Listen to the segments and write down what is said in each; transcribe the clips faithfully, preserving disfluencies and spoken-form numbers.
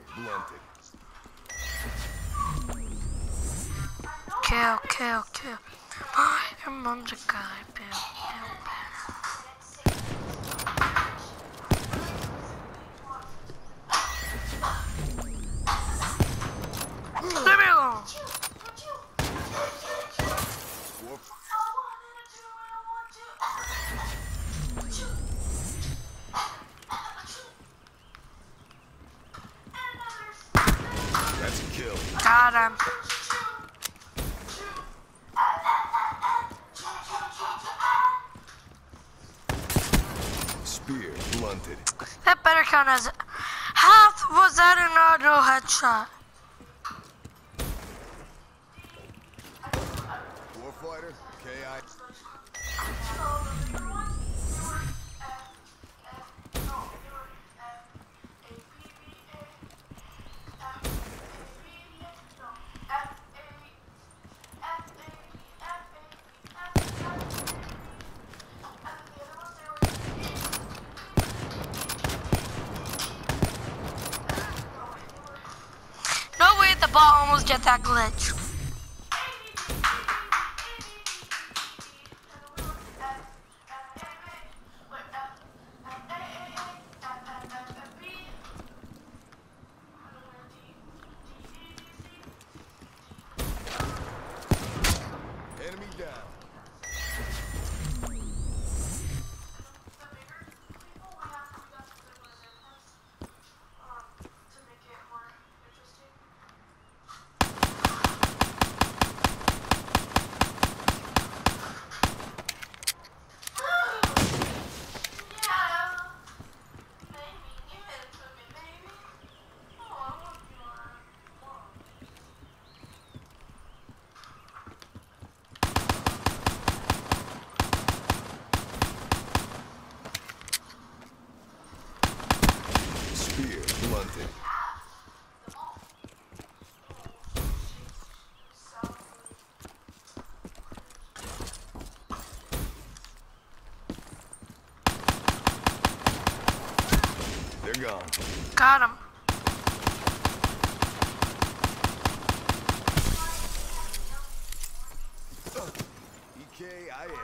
blunted. Kill, kill, kill. My, your mom's a guy, Bill. Bill. Leave me alone. Whoop. That's a kill. Got him. Spear blunted. That better count as it. How was that an auto headshot? Warfighter, K I. No way the ball almost get that glitch. Enemy down. Spear blunted. They're gone. Got him. E K I A.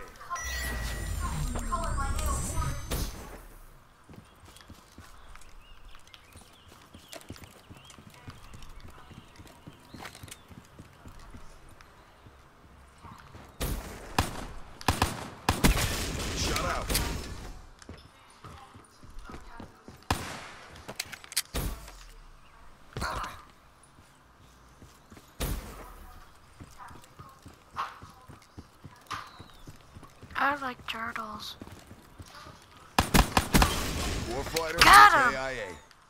Shut out. I like turtles. Warfighter, Got him. K I A.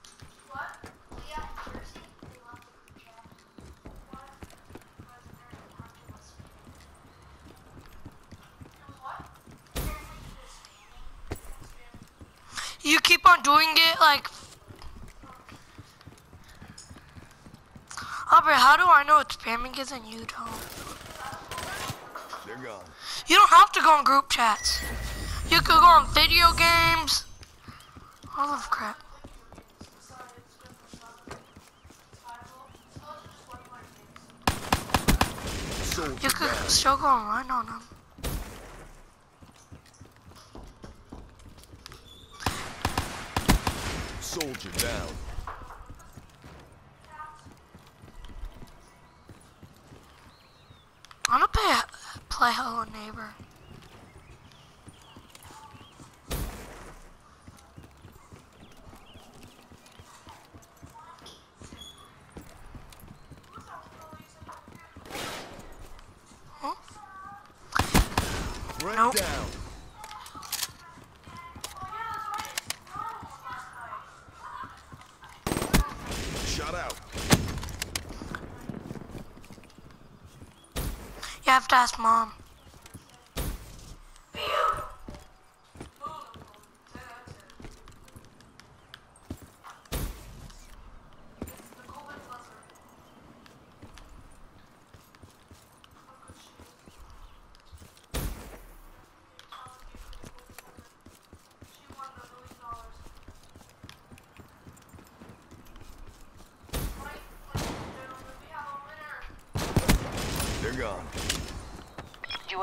You keep on doing it like. Aubrey, how do I know it's spamming is and you don't? They're gone. You don't have to go on group chats. You could go on video games. All of crap. Soldier You could down. still go and run on them. Soldier down. I'm gonna play, play Hello Neighbor. Huh? Threat Nope. down. Shut out. You have to ask mom.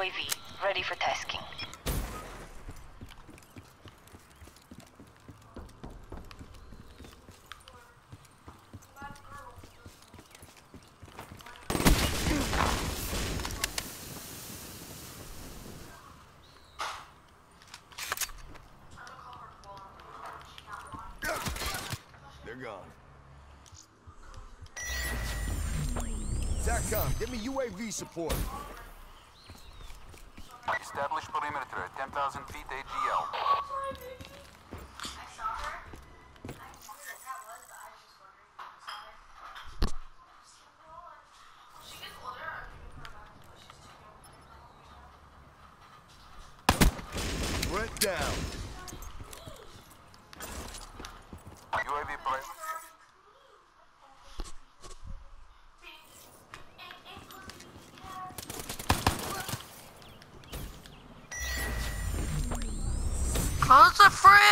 A V, ready for tasking. They're gone. SATCOM, give me U A V support. Establish perimeter at ten thousand feet A G L. Brent down. U A V perimeter. Close the fridge!